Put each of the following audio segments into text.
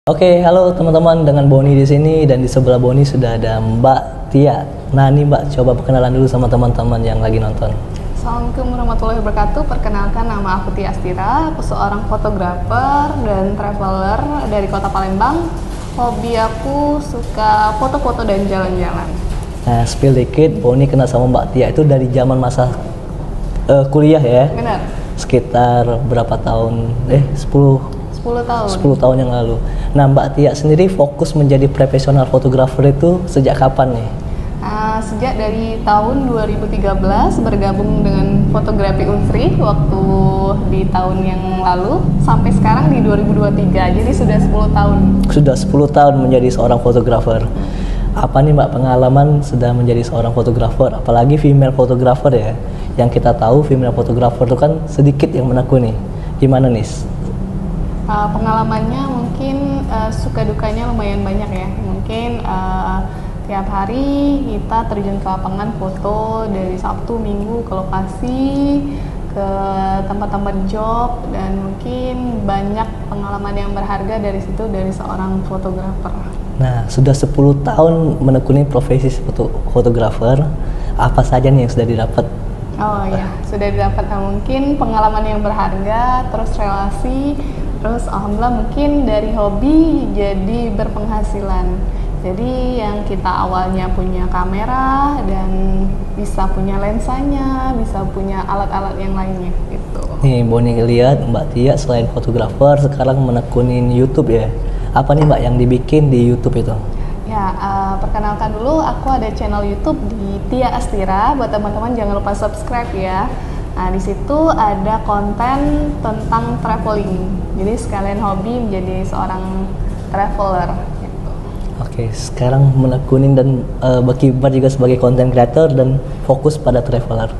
Oke, halo teman-teman, dengan Boni di sini dan di sebelah Boni sudah ada Mbak Tia. Nah, ini Mbak coba perkenalan dulu sama teman-teman yang lagi nonton. Assalamualaikum warahmatullahi wabarakatuh. Perkenalkan, nama aku Tia Astira. Aku seorang fotografer dan traveler dari kota Palembang. Hobi aku suka foto-foto dan jalan-jalan. Nah, spill dikit, Boni kenal sama Mbak Tia itu dari zaman masa kuliah ya. Benar. Sekitar berapa tahun? 10 tahun. 10 tahun yang lalu. Nah, Mbak Tia sendiri fokus menjadi profesional fotografer itu sejak kapan nih? Sejak dari tahun 2013 bergabung dengan fotografi Unsri waktu di tahun yang lalu sampai sekarang di 2023. Jadi sudah 10 tahun. Sudah 10 tahun menjadi seorang fotografer. Apa nih Mbak pengalaman sudah menjadi seorang fotografer, apalagi female fotografer ya? Yang kita tahu female fotografer itu kan sedikit yang menekuni. Gimana nih? Pengalamannya mungkin suka dukanya lumayan banyak ya. Mungkin tiap hari kita terjun ke lapangan foto dari Sabtu Minggu ke lokasi, ke tempat-tempat job, dan mungkin banyak pengalaman yang berharga dari situ dari seorang fotografer. Nah, sudah 10 tahun menekuni profesi fotografer, apa saja nih yang sudah didapat? Oh iya, sudah didapat mungkin pengalaman yang berharga, terus relasi, terus alhamdulillah mungkin dari hobi jadi berpenghasilan. Jadi yang kita awalnya punya kamera dan bisa punya lensanya, bisa punya alat-alat yang lainnya gitu. Nih, Boni lihat Mbak Tia selain fotografer sekarang menekunin YouTube ya. Apa nih Mbak yang dibikin di YouTube itu? Ya, perkenalkan dulu, aku ada channel YouTube di Tia Astira. Buat teman-teman jangan lupa subscribe ya. Nah, di situ ada konten tentang traveling. Jadi sekalian hobi menjadi seorang traveler. Gitu. Oke, sekarang menekunin dan berkibar juga sebagai content creator dan fokus pada traveler.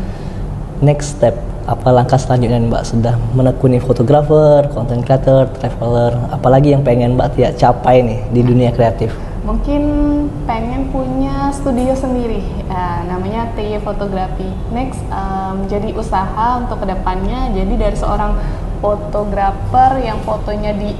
Next step, apa langkah selanjutnya Mbak? Sudah menekuni fotografer, content creator, traveler, apalagi yang pengen Mbak Tia capai nih di dunia kreatif? Mungkin pengen punya studio sendiri, namanya TY Fotografi. Next, menjadi usaha untuk kedepannya. Jadi dari seorang fotografer yang fotonya di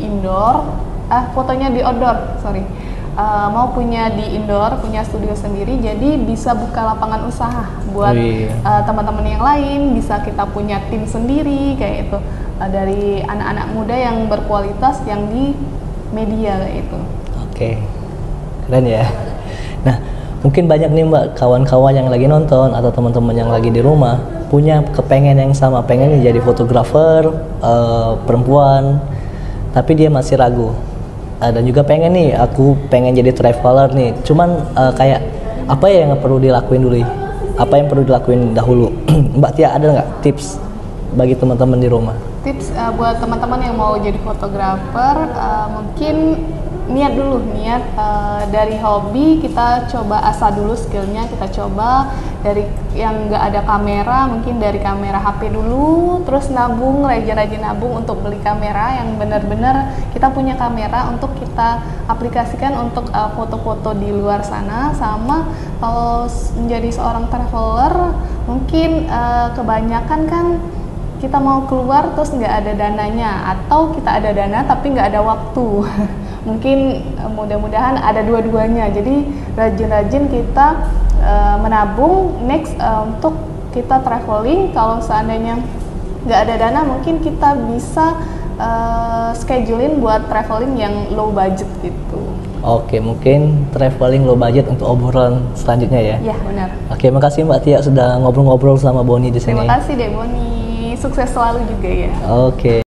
outdoor, mau punya di indoor, punya studio sendiri. Jadi bisa buka lapangan usaha buat teman-teman yang lain. Bisa kita punya tim sendiri kayak itu, dari anak-anak muda yang berkualitas yang di media kayak itu. Oke. Keren ya. Nah, mungkin banyak nih Mbak kawan-kawan yang lagi nonton atau teman-teman yang lagi di rumah punya kepengen yang sama, pengen jadi fotografer perempuan, tapi dia masih ragu. Dan juga pengen nih, aku pengen jadi traveler nih. Cuman kayak apa ya yang perlu dilakuin dulu? Apa yang perlu dilakuin dahulu? Mbak Tia ada nggak tips bagi teman-teman di rumah? Tips buat teman-teman yang mau jadi fotografer, mungkin niat dari hobi kita coba asah dulu skillnya, kita coba dari yang nggak ada kamera, mungkin dari kamera HP dulu, terus rajin-rajin nabung untuk beli kamera yang benar-benar kita punya kamera untuk kita aplikasikan untuk foto-foto di luar sana. Sama kalau menjadi seorang traveler mungkin kebanyakan kan kita mau keluar terus nggak ada dananya, atau kita ada dana tapi nggak ada waktu. Mungkin mudah-mudahan ada dua-duanya. Jadi rajin-rajin kita menabung untuk kita traveling. Kalau seandainya nggak ada dana, mungkin kita bisa schedulein buat traveling yang low budget gitu. Oke, mungkin traveling low budget untuk obrolan selanjutnya ya? Iya, benar. Oke, makasih Mbak Tia sudah ngobrol-ngobrol sama Boni di sini. Terima kasih deh Boni. Sukses selalu juga ya. Oke.